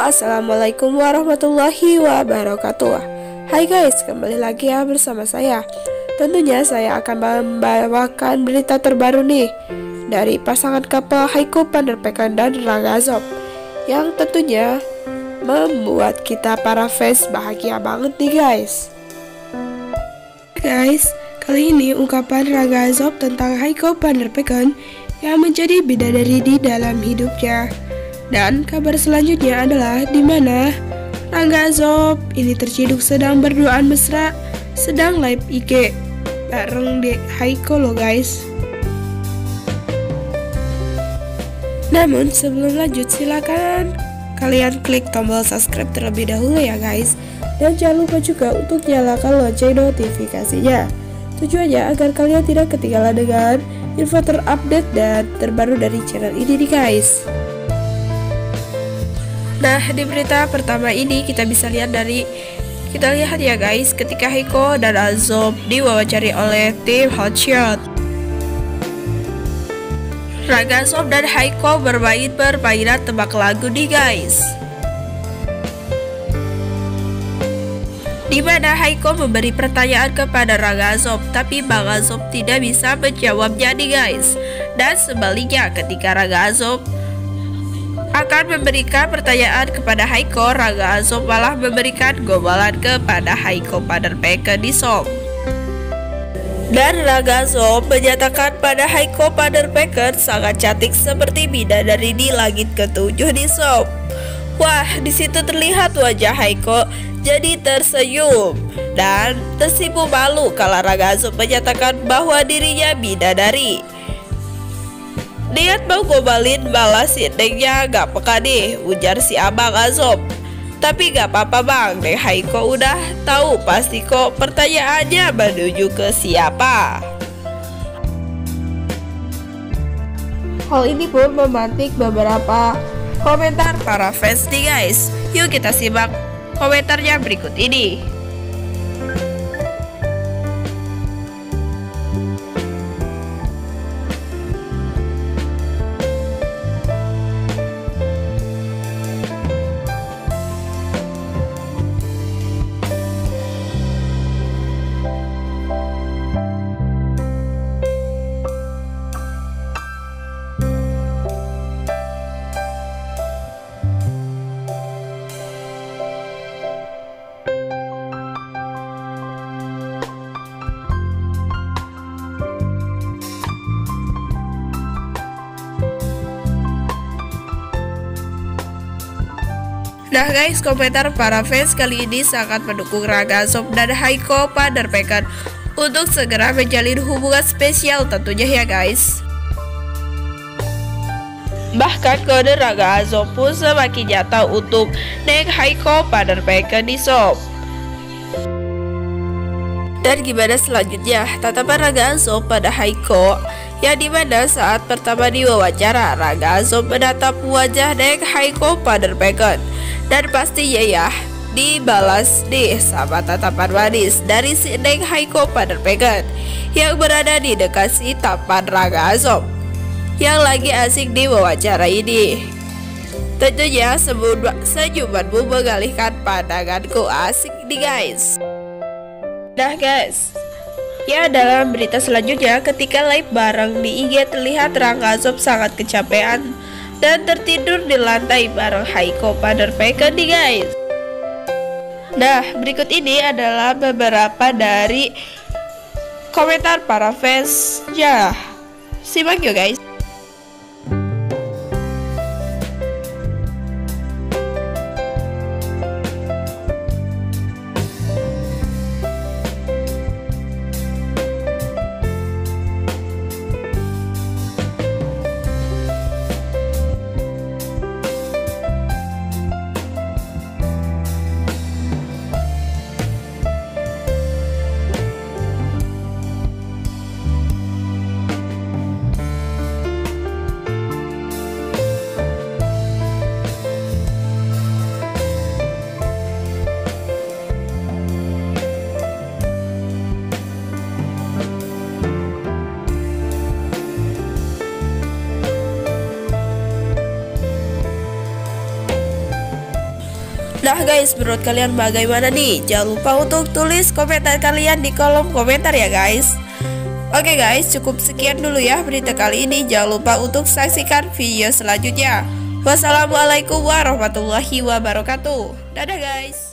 Assalamualaikum warahmatullahi wabarakatuh. Hai guys, kembali lagi ya bersama saya. Tentunya saya akan membawakan berita terbaru nih dari pasangan couple Haiko van der Pecken dan Rangga Zob, yang tentunya membuat kita para fans bahagia banget nih guys. Guys, kali ini ungkapan Rangga Zob tentang Haiko van der Pecken yang menjadi bidadari di dalam hidupnya. Dan kabar selanjutnya adalah di mana Rangga Zob ini terciduk sedang berduaan mesra, sedang live IG bareng Dek Haiko loh guys. Namun sebelum lanjut, silakan kalian klik tombol subscribe terlebih dahulu ya guys. Dan jangan lupa juga untuk nyalakan lonceng notifikasinya. Tujuannya agar kalian tidak ketinggalan dengan info terupdate dan terbaru dari channel ini nih guys. Nah, di berita pertama ini kita lihat ya guys, ketika Haiko dan Zob diwawancari oleh tim Hotshot. Rangga Zob dan Haiko bermain permainan tebak lagu nih guys, di mana Haiko memberi pertanyaan kepada Rangga Zob, tapi Bang Zob tidak bisa menjawabnya nih guys. Dan sebaliknya, ketika Rangga Zob akan memberikan pertanyaan kepada Haiko, Rangga Zob malah memberikan gombalan kepada Haiko van der Pecken di Zob. Dan Rangga Zob menyatakan pada Haiko van der Pecken sangat cantik seperti bidadari di langit ketujuh di Zob. Wah, di situ terlihat wajah Haiko jadi tersenyum dan tersipu malu kalau Rangga Zob menyatakan bahwa dirinya bidadari. Niat mau gombalin balas si Nengnya gak peka nih, ujar si Abang Zob. Tapi gak apa-apa bang, Neng Haiko udah tahu pasti kok pertanyaannya menuju ke siapa. Hal ini pun memantik beberapa komentar para fans nih guys. Yuk kita simak komentarnya berikut ini. Nah guys, komentar para fans kali ini sangat mendukung Rangga Zob dan Haiko van der Pecken untuk segera menjalin hubungan spesial tentunya ya guys. Bahkan kode Rangga Zob pun semakin nyata untuk Neng Haiko van der Pecken di Zob. Dan gimana selanjutnya tatapan Rangga Zob pada Haiko, yang dimana saat pertama diwawancara Rangga Zob menatap wajah Neng Haiko van der Pecken. Dan pastinya ya dibalas nih sama tatapan manis dari si Neng Haiko van der Pecken yang berada di dekat si tampan Rangga Zob yang lagi asik diwawancara ini. Tentunya senyumanmu mengalihkan pandanganku, asik nih guys. Nah guys, ya dalam berita selanjutnya, ketika live bareng di IG terlihat Rangga Zob sangat kecapean dan tertidur di lantai bareng Haiko van der Pecken nih guys. Nah, berikut ini adalah beberapa dari komentar para fans. Ya, simak yuk guys. Nah guys, menurut kalian bagaimana nih? Jangan lupa untuk tulis komentar kalian di kolom komentar ya guys. Oke guys, cukup sekian dulu ya berita kali ini. Jangan lupa untuk saksikan video selanjutnya. Wassalamualaikum warahmatullahi wabarakatuh. Dadah guys.